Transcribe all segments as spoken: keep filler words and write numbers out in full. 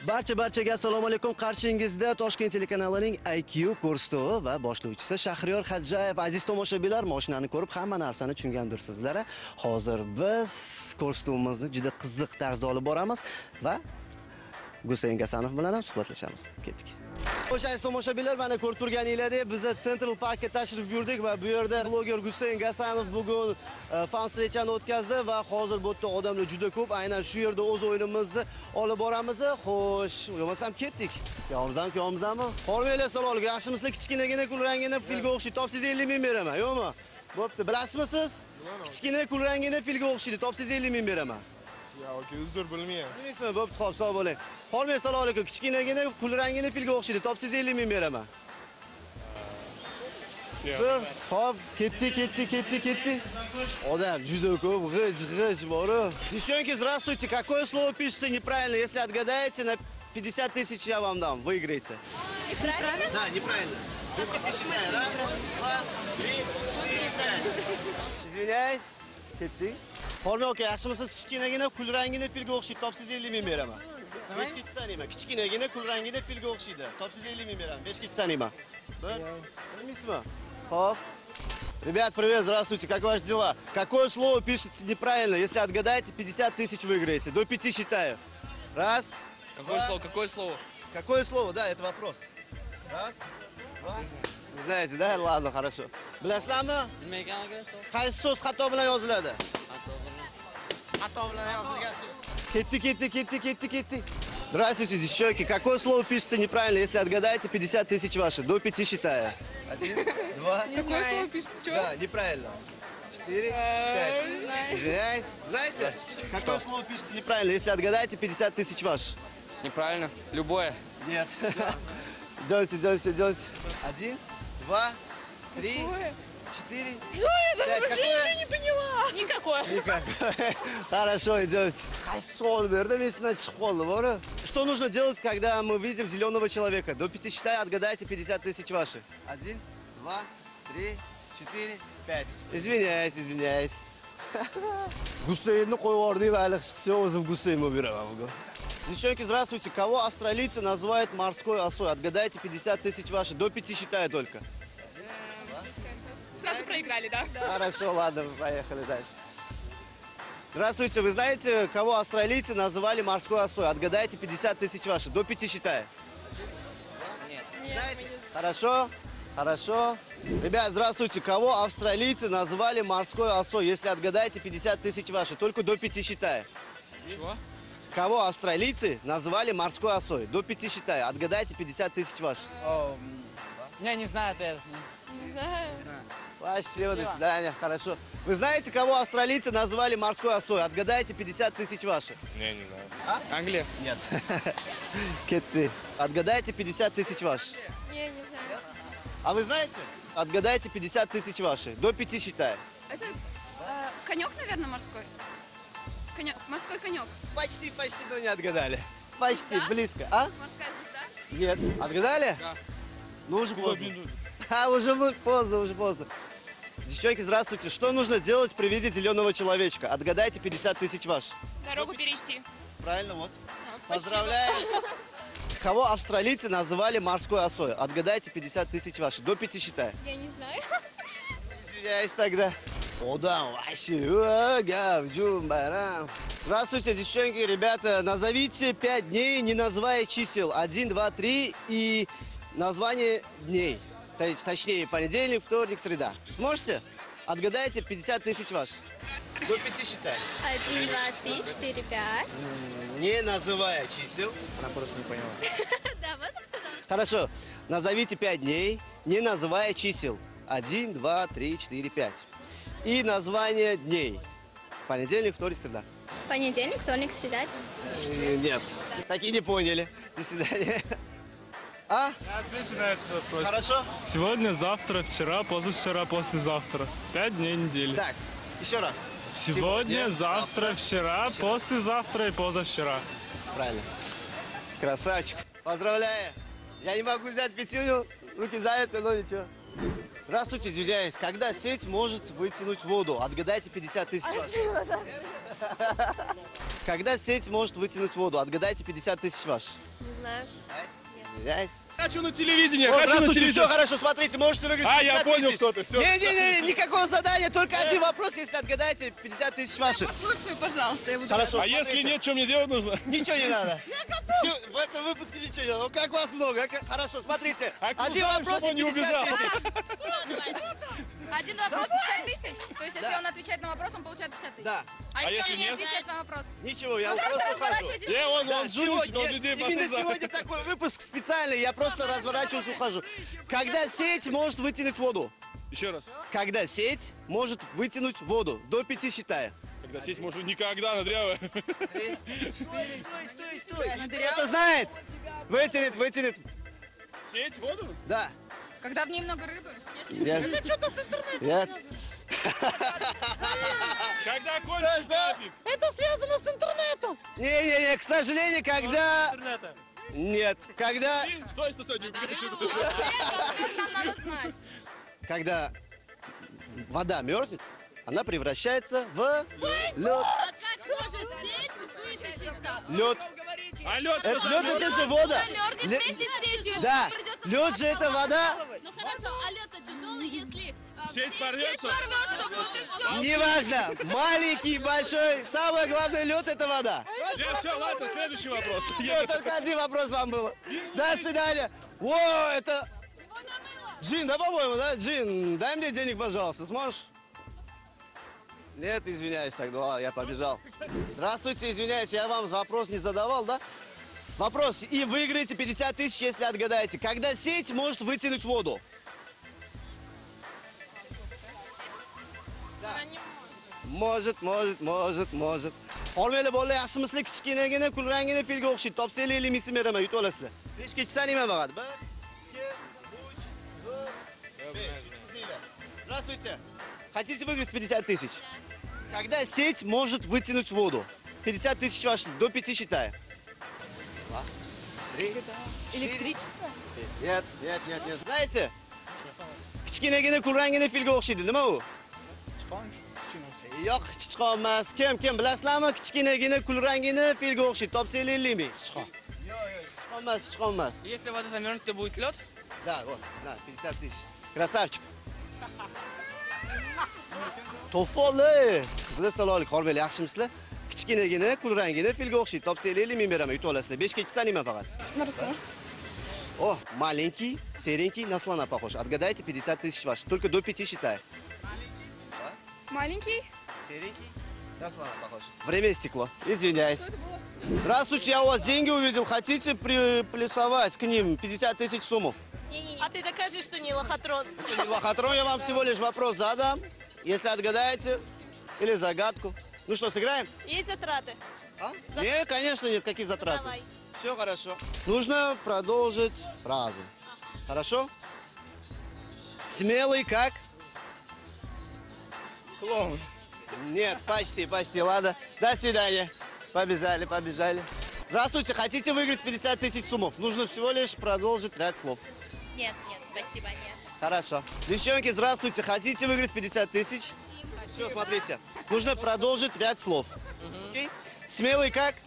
Barcha barchaga assalomu alaykum. Qarshingizda Toshkent telekanalining I Q ko'rsatuvi va boshlovchisi Shahriyor Xadjayev. Aziz tomoshabinlar, mashinani ko'rib hamma narsani tushungandirsizlar. Hozir biz ko'rsatuvimizni juda qiziq tarzda olib boramiz va Gusayn Gasanov bilan ham suhbatlashamiz. Ketdik. Xo'sh, aziz tomoshabinlar, mana ko'rib turganingizdek, biz Central Parkga tashrif buyurdik va bu yerda bloger Gusayn Gasanov bugun fan встречani o'tkazdi va hozir bu yerda odamlar juda ko'p. Aynan shu yerda o'z o'yinimizni olib boramiz. Xo'sh, bo'lmasam ketdik. Yo'qmizam, yo'qmizami? Hormanglar savol, yaxshimisizlar? Kichkinagina kulrangini filga o'xshaydi. Topsiz ellik ming beraman, yo'qmi? Bo'pti, bilasizmi siz? Kichkina kulrangini filga o'xshaydi. Topsiz ellik ming beraman. Ya, okey, uzr bilmayman. Bilmaysizmi? Bo'pti, xo'p, sog' bo'ling. Hormang assalomu alaykum. Kichkinagina kulrangini filga o'xshaydi. Topsiz ellik ming beraman. Dur, hop, ketdi, ketdi, ketdi, ketdi. Odam juda ko'p, g'ij-g'ij bor-ku. Девчонки, здравствуйте. Какое слово пишется неправильно? Если отгадаете, на пятьдесят тысяч я вам дам. Выиграете. Неправильно? Да, неправильно. Считай. Раз, два, три, четыре, пять. Извиняюсь. Ketdi. Hormang aka, yaxshimisiz? Kichkinagina kulrangini filga o'xshaydi. Topsiz ellik ming beraman. besh kecha sanayman. Kichkinagina kulrangini filga o'xshaydi. Topsiz ellik ming beraman. besh kecha sanayman. Bilmaysizmi? Хоп. Ребят, привет, здравствуйте, как ваши дела? Какое слово пишется неправильно? Если отгадаете, пятьдесят тысяч выиграете. До пяти считаю. Раз. Какое два. слово? Какое слово? Какое слово? Да, это вопрос. Раз, два. Не знаете, да? Ладно, хорошо. Bilasizlarmi? Qaysi so'z xato bilan yoziladi? Xato bilan yozilgan so'z. Ketdi, ketdi, ketdi, ketdi, ketdi. Здравствуйте, девчонки. Какое слово пишется неправильно? Если отгадаете, пятьдесят тысяч ваши. До пяти считаю. Один, два. Какое слово пишется? Что? Да, неправильно. Четыре, пять. Извиняюсь. Знаете, какое слово пишется неправильно? Если отгадаете, пятьдесят тысяч ваши. Неправильно. Любое. Нет. Идемте, идемте, идемте. Один, два, три, четыре, пять. Какое? Не поняла. Никакое. Никакое. Хорошо, идемте. Хайсон бердем, если начать холодно. Что нужно делать, когда мы видим зеленого человека? До пяти считаю, отгадайте, пятьдесят тысяч ваши. Один, два, три, четыре, пять. Извиняюсь, извиняюсь. Гусейнni qo'yib yubordik va hali chiqsa o'zim Гусейн bo'lib yuraman bugun. Девчонки, здравствуйте. Кого австралийцы называют морской осой? Отгадайте, пятьдесят тысяч ваши. До пяти считаю только. Сразу проиграли, да? Хорошо, ладно, поехали дальше. Здравствуйте, вы знаете, кого австралийцы называли морской осой? Отгадайте, пятьдесят тысяч ваши. До пяти считаю. Нет, Знаете? мы не знаем. Хорошо, хорошо. Ребят, здравствуйте. Кого австралийцы называли морской осой? Если отгадаете, пятьдесят тысяч ваши. Только до пяти считаю. Чего? Кого австралийцы называли морской осой? До пяти считаю. Отгадайте, пятьдесят тысяч ваши. О, я не знаю это. Не знаю. Ваше счастливо, до свидания. Хорошо. Вы знаете, кого австралийцы называли морской осой? Отгадайте, пятьдесят тысяч ваши. Не, не знаю. А? Англия? Нет. Кетты. Отгадайте, пятьдесят тысяч ваши. Не, не знаю. А вы знаете? Отгадайте, пятьдесят тысяч ваши. До пяти считаю. Это э, конек, наверное, морской. Конек, морской конек. Почти, почти, но не отгадали. Почти, Да? близко. А? Морская звезда. Нет. Отгадали? Да. Ну, уже поздно. А, уже поздно, уже поздно. Девчонки, здравствуйте. Что нужно делать при виде зеленого человечка? Отгадайте, пятьдесят тысяч ваш. Дорогу перейти. Правильно, вот. А, спасибо. Поздравляю. Кого австралийцы называли морской осой? Отгадайте, пятьдесят тысяч ваши. До пяти считаю. Я не знаю. Извиняюсь тогда. Одан, вообще, гавджум, барам. Здравствуйте, девчонки, ребята. Назовите пять дней, не называя чисел. Один, два, три и название дней. Точ- Точнее, понедельник, вторник, среда. Сможете? Отгадайте, пятьдесят тысяч ваш. До пяти считаю. Один, два, три, четыре, пять. Не называя чисел. Она просто не поняла. Да, можно сказать? Хорошо. Назовите пять дней, не называя чисел. Один, два, три, четыре, пять. И название дней. Понедельник, вторник, среда. Понедельник, вторник, среда. Э, Нет. Так и не поняли. До свидания. А? Я отвечу на этот вопрос. Хорошо. Сегодня, завтра, вчера, позавчера, послезавтра. Пять дней недели. Так, еще раз. Сегодня, завтра, вчера, послезавтра и позавчера. Правильно. Красавчик. Поздравляю. Я не могу взять пятюню, руки заняты, но ничего. Здравствуйте, извиняюсь. Когда сеть может вытянуть воду? Отгадайте, пятьдесят тысяч ваших. Когда сеть может вытянуть воду? Отгадайте пятьдесят тысяч ваш. Не знаю. Знаете? Хочу на телевидении, О, хочу на здравствуйте, все телевидении. хорошо, смотрите, можете выиграть А, я пятьдесят понял, тысяч. кто ты, всё. Не-не-не, никакого задания, только один вопрос, если отгадаете, пятьдесят тысяч ваши. Послушай, пожалуйста, я буду... Хорошо, А если смотрите. нет, что мне делать нужно? Ничего не надо. Всё, в этом выпуске ничего не надо. Ну как вас много? Как- Хорошо, смотрите. А Один куда, вопрос чтобы и он не пятьдесят убежал? тысяч. Один вопрос пятьдесят тысяч. То есть, если Да. он отвечает на вопрос, он получает пятьдесят тысяч. Да, А, А если если он не нет? отвечает на вопрос? ничего, я Вы просто просто ухожу. разворачиваетесь. Я он, Да, он жулик, сегодня, он людей именно послать. сегодня такой выпуск специальный, я просто разворачиваюсь и ухожу. Когда сеть может вытянуть воду? Еще раз. Когда сеть может вытянуть воду? До пяти считая. Когда сесть может никогда, она дрявая. Кто знает? Вытянет, вытянет. Сеть воду? Да. Когда в ней много рыбы? Нет. Нет. Когда кончится что? трафик? Это связано с интернетом. Не-не-не, к сожалению, когда... Нет, когда... Ты- Стой, стой, стой, не убегай, что ты. Нам надо знать. Когда вода мерзнет, она превращается в лед. А как может сеть вытащиться? Лед. А лед, Это лед, это же вода. Мерзнет Ле- вместе с сетью. Да, Придется лед же это вода. Ну хорошо, а лед тяжелый, если... а, сеть порвется. Порвется, вот и все. Неважно, маленький, большой, самое главное лед это вода. Я все, ладно, следующий вопрос. Все, только один вопрос вам было. До свидания. О, это... Джин, да, по-моему, да? Джин, дай мне денег, пожалуйста, сможешь? Нет, извиняюсь, тогда ладно, я побежал. Здравствуйте, извиняюсь, я вам вопрос не задавал, да? Вопрос, и выиграете пятьдесят тысяч, если отгадаете. Когда сеть может вытянуть воду? Да. Может, может, может, может. Olmaylar bolalar, yaxshimisizlar? Kichkinagina, kulrangina filga o'xshaydi. Topsanglar ellik ming beraman, yutib olasizlar. besh kecha sanayman faqat. bir, ikki, uch, to'rt, besh. Yutibsizlar. Здравствуйте. Хотите выиграть пятьдесят тысяч? Когда сеть может вытянуть воду? пятьдесят тысяч ваши, до пяти считая. Два, три, четыре. Электричество? Нет, нет, нет, нет. Знаете? Kichkinagina, kulrangina filga o'xshaydi. Nima u? Yo'q, sichqon emas. Kim, kim bilasizlarmi? Kichkinagina, kulrangina filga o'xshaydi. Topsanglar ellik ming. Sichqon. Yo'q, yo'q, sichqon emas, sichqon emas. Если вода замерзнет, то будет лед? Да, вот, на, пятьдесят тысяч. Красавчик. To'foli. Sizlar salolik, Xorvel, yaxshimisizlar? Kichkinagina, kulrangina filga o'xshaydi. Topsanglar ellik ming beraman, yutib olasizlar. besh kecha sanayman faqat. На русском, может? О, маленький, серенький, на слона похож. Отгадайте пятьдесят тысяч ваши. Только до пяти считай. Маленький? Серенький, на слона похож. Время истекло. Извиняюсь. Здравствуйте, я у вас деньги увидел. Хотите приплюсовать к ним пятьдесят тысяч суммов? А ты докажи, что не лохотрон. Это не лохотрон, я вам всего лишь вопрос задам. Если отгадаете, или загадку. Ну что, сыграем? Есть затраты. А? Нет, конечно, нет. Какие затраты? Давай. Все хорошо. Нужно продолжить фразу. Хорошо? Смелый как? Клоун. Нет, почти, почти. Ладно. До свидания. Побежали, побежали. Здравствуйте. Хотите выиграть пятьдесят тысяч суммов? Нужно всего лишь продолжить ряд слов. Нет, нет, спасибо, нет. Хорошо. Девчонки, здравствуйте. Хотите выиграть пятьдесят тысяч? Все, смотрите. Нужно продолжить ряд слов. Окей? Смелый как?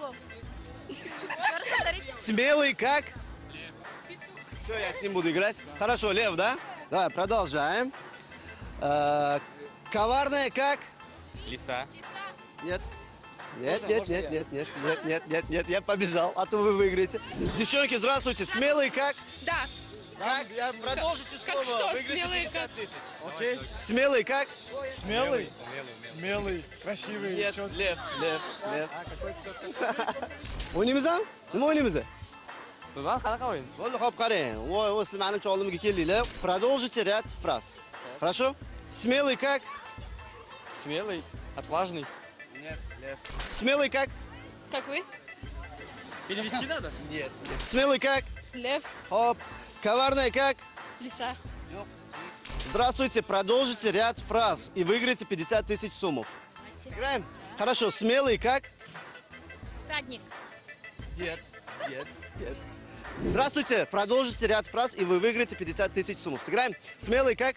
Смелый как? Все, я с ним буду играть. Хорошо, лев, да? Давай, продолжаем. Э, Коварная как? Лиса. Нет. Нет, нет, нет, нет, нет, нет, нет, нет, нет, я побежал, а то вы выиграете. Девчонки, здравствуйте. Смелый как? Да. Как? Я продолжите как слово. что, Выиграете смелый пятьдесят тысяч. Окей. Смелый как? Смелый? Смелый, красивый. Нет, чёткий. лев, лев, лев. O'ynaymiz-mi? Nima o'ynaymiz? Bundan qanaqa o'yin? Bo'ldi, hop qarang. Voy, o'z manimcha oldimga keldinglar. Продолжите ряд фраз. Хорошо? Смелый как? Смелый, отважный. Нет, лев. Смелый как? Как вы? Перевести надо? Нет. Смелый как? Лев. Хоп. Коварная как? Лиса. Здравствуйте, продолжите ряд фраз и выиграете пятьдесят тысяч суммов. Сыграем? Хорошо, смелый как? Всадник. Нет, нет, нет. Здравствуйте, продолжите ряд фраз и вы выиграете пятьдесят тысяч суммов. Сыграем? Смелый как?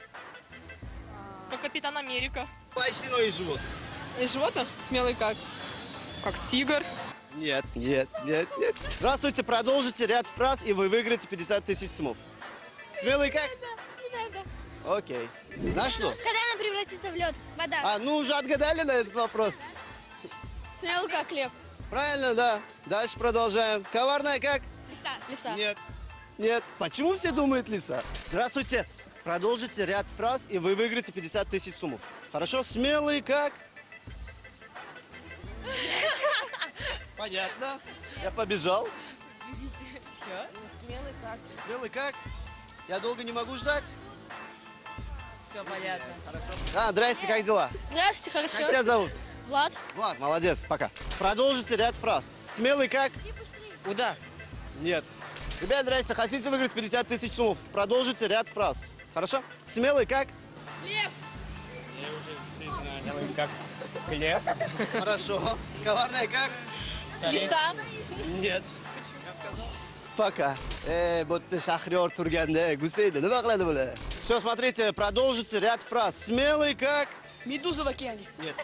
Как Капитан Америка. Почти, но и живот. Из животных смелый как? Как тигр. Нет, нет, нет, нет. Здравствуйте, продолжите ряд фраз, и вы выиграете пятьдесят тысяч сумов. Смелый как? Не надо. Окей. На что? Когда она превратится в лед? Вода. А, ну уже отгадали на этот вопрос? Смелый как лев. Правильно, да. Дальше продолжаем. Коварная как? Лиса. Лиса. Нет. Нет. Почему все думают лиса? Здравствуйте. Продолжите ряд фраз, и вы выиграете пятьдесят тысяч сумов. Хорошо? Смелый как? Понятно. Я побежал. Смелый как? Смелый как? Я долго не могу ждать. Все понятно. Хорошо. А, здрасте, как дела? Здравствуйте, Как хорошо. тебя зовут? Влад. Влад, молодец, пока. Продолжите ряд фраз. Смелый как? Удав. Нет. Ребят, здрасте, хотите выиграть пятьдесят тысяч сумов? Продолжите ряд фраз. Хорошо? Смелый как? Я уже не знаю. Смелый как лев. Хорошо. Коварная как? Лиса. Нет. Пока. Э, вот ты Шахрёр турганда, Гусейда, nima qiladi bular? Все, смотрите, продолжите ряд фраз. Смелый как? Медуза в океане. Нет.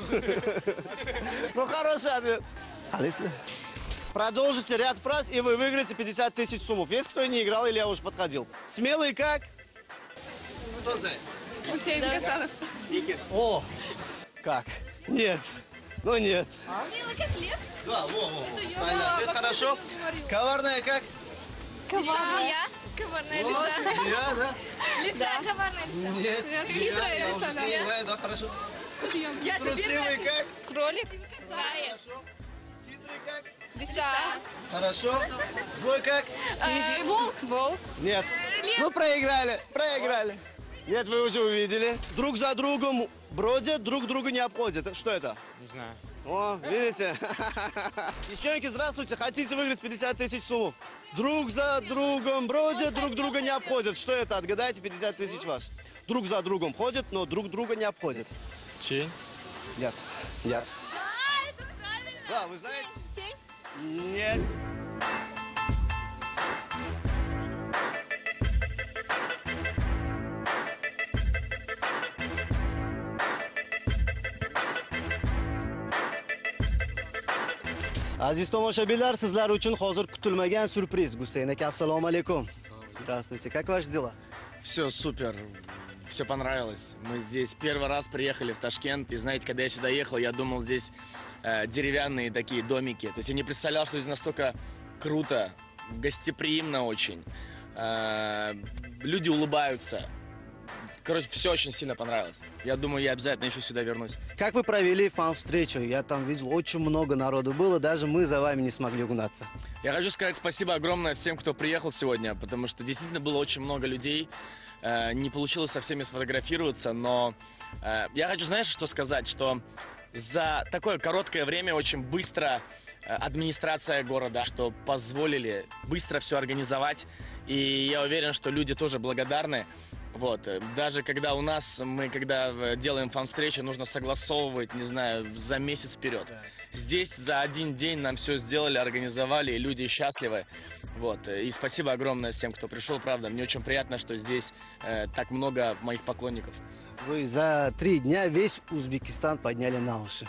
Ну, хороший ответ. Продолжите ряд фраз, и вы выиграете пятьдесят тысяч сумов. Есть кто не играл, или я уже подходил? Смелый как? Кто знает? Гусейн Гасанов. О, как? Нет. Ну нет. Смелый как лев. Да, во, во, во. Правильно, ответ, хорошо. Коварная как? Змея. Коварная Вот, лиса. змея, да? Лиса. Коварная лиса. Нет. Хитрая я лиса, уже да. сомневаюсь, да, хорошо. Я же Трусливый как? Кролик. Заяц. Хорошо. Хитрый как? Лиса. Хорошо. Злой как? Э, Волк. Волк. Нет. Ну, проиграли, проиграли. Нет, вы уже увидели. Друг за другом бродят, друг друга не обходят. Что это? Не знаю. О, видите? Девчонки, здравствуйте. Хотите выиграть пятьдесят тысяч сумов? Друг за другом бродят, друг друга не обходят. Что это? Отгадайте, пятьдесят тысяч ваш. Друг за другом ходят, но друг друга не обходят. Тень. Нет. Нет. А, это правильно. Да, вы знаете? Тень. Нет. Aziz tomoshabinlar, sizlar uchun hozir kutilmagan syurpriz. Guseyn aka, assalomu alaykum. Здравствуйте. Как ваши дела? Все супер, все понравилось. Мы здесь первый раз приехали в Ташкент, и знаете, когда я сюда ехал, я думал, здесь э, деревянные такие домики. То есть я не представлял, что здесь настолько круто, гостеприимно очень. Э, люди улыбаются. Короче, все очень сильно понравилось. Я думаю, я обязательно еще сюда вернусь. Как вы провели фан-встречу? Я там видел, очень много народу было, даже мы за вами не смогли угнаться. Я хочу сказать спасибо огромное всем, кто приехал сегодня, потому что действительно было очень много людей. Э, не получилось со всеми сфотографироваться, но э, я хочу, знаешь, что сказать, что за такое короткое время очень быстро э, администрация города, что позволили быстро все организовать, и я уверен, что люди тоже благодарны. Вот, э, даже когда у нас, мы когда э, делаем фан-встречу, нужно согласовывать, не знаю, за месяц вперед. Здесь за один день нам все сделали, организовали, и люди счастливы. Вот, э, и спасибо огромное всем, кто пришел, правда. Мне очень приятно, что здесь э, так много моих поклонников. Вы за три дня весь Узбекистан подняли на уши.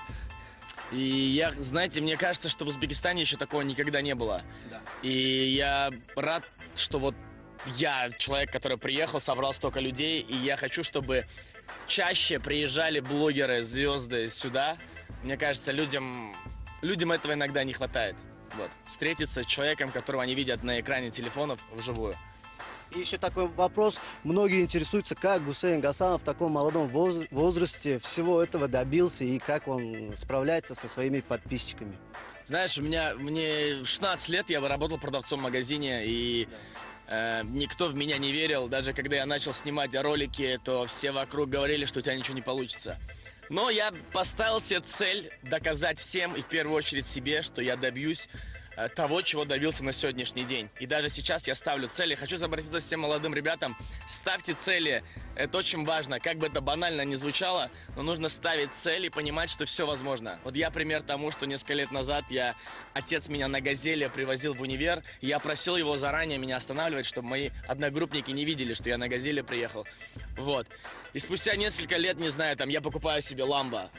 И я, знаете, мне кажется, что в Узбекистане еще такого никогда не было. Да. И я рад, что вот я, человек, который приехал, собрал столько людей, и я хочу, чтобы чаще приезжали блогеры, звезды сюда. Мне кажется, людям, людям этого иногда не хватает. Вот. Встретиться с человеком, которого они видят на экране телефонов вживую. И еще такой вопрос. Многие интересуются, как Гусейн Гасанов в таком молодом воз- возрасте всего этого добился и как он справляется со своими подписчиками. Знаешь, у меня, мне шестнадцать лет, я работал продавцом в магазине, и э, никто в меня не верил. Даже когда я начал снимать ролики, то все вокруг говорили, что у тебя ничего не получится. Но я поставил себе цель доказать всем, и в первую очередь себе, что я добьюсь э, того, чего добился на сегодняшний день. И даже сейчас я ставлю цели. Хочу обратиться к всем молодым ребятам. Ставьте цели. Это очень важно. Как бы это банально ни звучало, но нужно ставить цели и понимать, что все возможно. Вот я пример тому, что несколько лет назад я, отец меня на «Газели» привозил в универ. И я просил его заранее меня останавливать, чтобы мои одногруппники не видели, что я на «Газели» приехал. Вот. И спустя несколько лет, не знаю, там, я покупаю себе «Ламбо».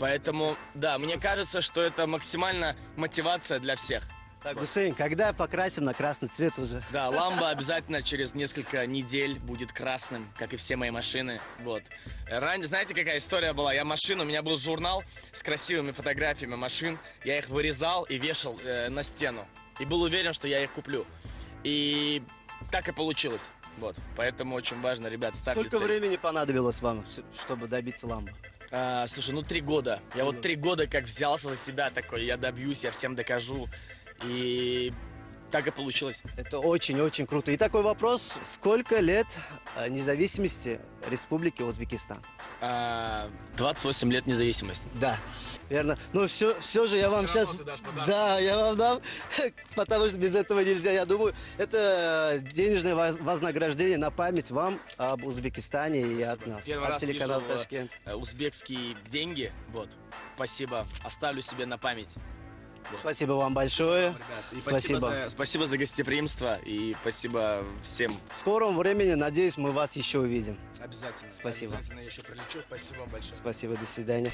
Поэтому, да, мне кажется, что это максимально мотивация для всех. Так, Гусейн, когда покрасим на красный цвет уже? Да, Ламбо обязательно через несколько недель будет красным, как и все мои машины. Вот. Раньше, знаете, какая история была? Я машину, у меня был журнал с красивыми фотографиями машин. Я их вырезал и вешал э, на стену. И был уверен, что я их куплю. И так и получилось. Вот. Поэтому очень важно, ребят, ставьте Сколько цель. времени понадобилось вам, чтобы добиться ламбо? А, слушай, ну три года. Я вот три года как взялся за себя такой. Я добьюсь, я всем докажу. И так и получилось. Это очень-очень круто. И такой вопрос, сколько лет э, независимости Республики Узбекистан? А, двадцать восемь лет независимости. Да, верно. Но все, все же я вам Всё равно сейчас... ты дашь подарок. Да, я вам дам, потому что без этого нельзя. Я думаю, это денежное воз- вознаграждение на память вам об Узбекистане и от нас, Первый от раз телеканала вижу, Ташкент. э, узбекские деньги. Вот. Спасибо. Оставлю себе на память. Спасибо вам большое. Ребят, и Спасибо. спасибо. за, спасибо за гостеприимство и спасибо всем. В скором времени, надеюсь, мы вас еще увидим. Обязательно. Спасибо. Обязательно я еще прилечу. Спасибо вам большое. Спасибо, до свидания.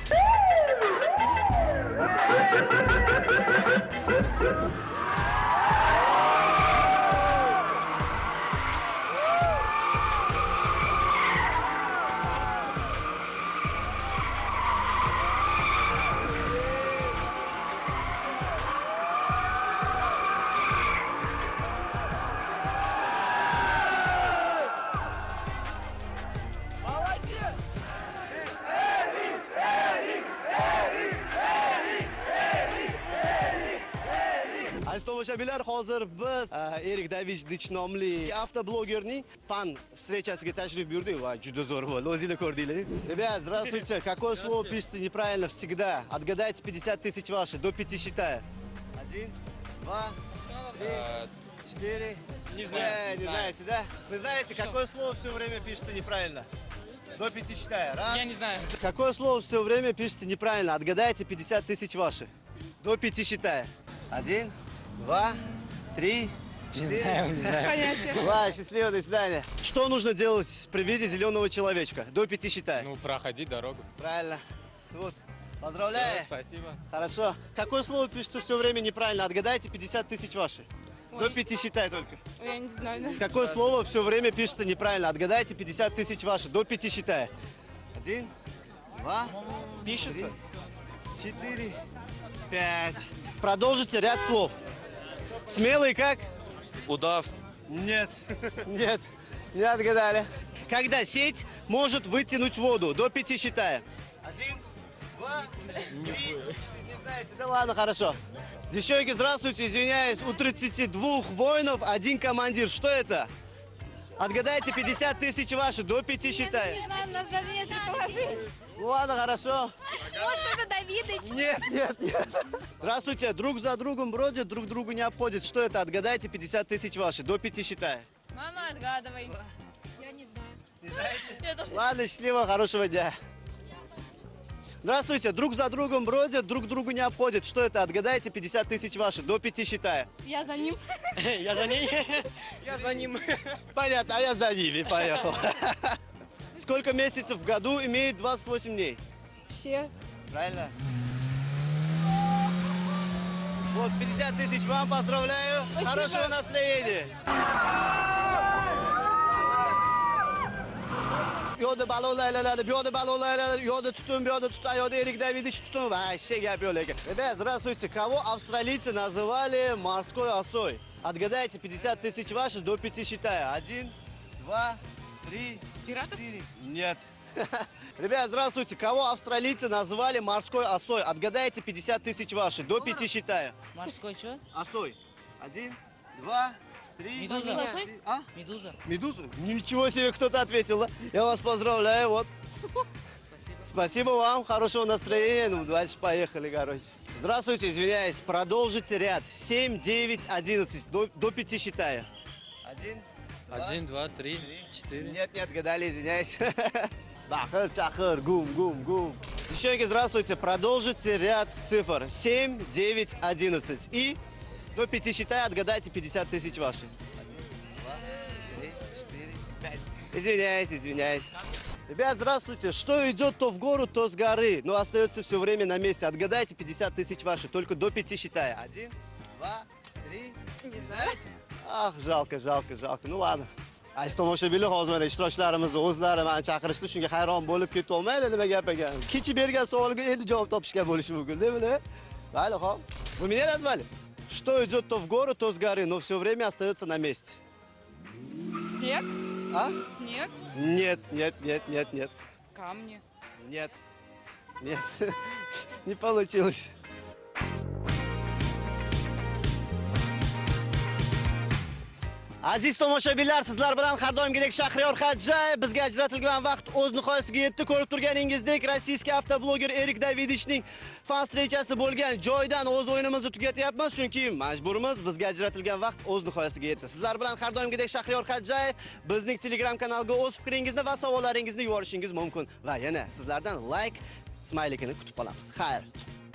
Aziz tomoshabinlar, hozir biz Erik Davidovich nomli avtoblogerning fan встречasiga tashrif buyurdik va juda zo'r bo'ldi. O'zinglar ko'rdinglar. Ребят, здравствуйте. Какое слово пишется неправильно всегда? Отгадайте пятьдесят тысяч ваши, до пяти считая. Один, два, три, четыре. Не знаю, Э, не не знаю. знаете, да? Вы знаете, какое слово все время пишется неправильно? До пяти считая. Раз. Я не знаю. Какое слово все время пишется неправильно? Отгадайте пятьдесят тысяч ваши. До пяти считая. Один, два, три, четыре. Не знаю. Два, счастливо, до свидания. Что нужно делать при виде зеленого человечка? До пяти считая. Ну, проходи дорогу. Правильно. Тут. Поздравляю. Спасибо. Хорошо. Какое слово пишется все время неправильно? Отгадайте пятьдесят тысяч ваши. До пяти считай только. Я не знаю. Какое слово все время пишется неправильно? Отгадайте пятьдесят тысяч ваши. До пяти считая. Один, два, Пишется? три, четыре, пять. Продолжите ряд слов. Смелый как? Удав. Нет. Нет. Не отгадали. Когда сеть может вытянуть воду? До пяти считая. Один, два, три, четыре. Не знаете? Да ладно, хорошо. Девчонки, здравствуйте, извиняюсь. У тридцати двух воинов один командир. Что это? Отгадайте пятьдесят тысяч ваши. До пяти считая. Не знаю, нас даже нет предположений. Ну ладно, хорошо. Может, это Давидыч? Нет, нет, нет. Здравствуйте, друг за другом бродят, друг другу не обходят. Что это? Отгадайте пятьдесят тысяч ваши. До пяти считая. Мама, отгадывай. Я не знаю. Не знаете? Я тоже. Ладно, счастливо, хорошего дня. Здравствуйте, друг за другом бродят, друг другу не обходят. Что это? Отгадайте пятьдесят тысяч ваши. До пяти считая. Я за ним. Я за ней. Я за ним. Понятно, а я за ними поехал. Сколько месяцев в году имеет двадцать восемь дней? Все. Правильно? Вот, пятьдесят тысяч вам, поздравляю. Спасибо. Хорошего настроения. Yo'da balonlar aylanadi, bu yoqda balonlar aylanadi, u yoqda tutun, bu yoqda tutun, yoqda Erik Davidovich tutun. Вообще гап yo'q lekin. Ребят, здравствуйте. Кого австралийцы называли морской осой? Отгадайте пятьдесят тысяч ваши, до пяти считая. Один, два, три, четыре. Нет. Ребят, здравствуйте. Кого австралийцы назвали морской осой? Отгадайте пятьдесят тысяч ваши, до пяти считая. Морской что? Осой. Один, два, три. Медуза. четыре. А? Медуза. Медузу? Ничего себе, кто-то ответил. Да? Я вас поздравляю, вот. Спасибо вам, хорошего настроения. Ну, дальше поехали, короче. Здравствуйте, извиняюсь. Продолжите ряд. семь, девять, одиннадцать. До, до пяти считая. Один, два, Один, два, три, четыре. Нет, нет, гадали, извиняюсь. Бахыр, чахыр, гум, гум, гум. Девчонки, здравствуйте. Продолжите ряд цифр. семь, девять, одиннадцать. И до пяти считая, отгадайте пятьдесят тысяч ваши. Один, два, три, четыре, пять. Извиняюсь, извиняюсь. Ребят, здравствуйте. Что идет то в гору, то с горы. Но остается все время на месте. Отгадайте пятьдесят тысяч ваши. Только до пяти считая. Один, два, три. Не знаю. Ah, жалко, жалко, жалко. Ну ладно. Aziz tomoshabinlar, hozir mana ishtirokchilarimizni o'zlari meni chaqirishdi, shunga hayron bo'lib ketolmaydi nima gap ekan. Kecha bergan savoliga endi javob topishga bo'lishi mumkin-da, bular. Mayli, xo'p. Вы меня назвали? Что идет то в гору, то с горы, но все время остается на месте. Снег, А? снег, Нет, нет, нет, нет, нет. камни. Нет. Нет. Не получилось. Aziz tomoshabinlar, sizlar bilan har doimgidek Shahriyor Xadjayev. Bizga ajratilgan vaqt o'z nihoyasiga yetdi. Ko'rib turganingizdek, rossiyskiy avtobloger Erik Davidichning fans rejasi bo'lgan joydan o'z o'yinimizni tugatyapmiz, chunki majburmiz. Bizga ajratilgan vaqt o'z nihoyasiga yetdi. Sizlar bilan har doimgidek Shahriyor Xadjayev. Bizning Telegram kanaliga o'z fikringizni va savollaringizni yuborishingiz mumkin. Va yana sizlardan like, smaylikini kutib qolamiz. Xayr.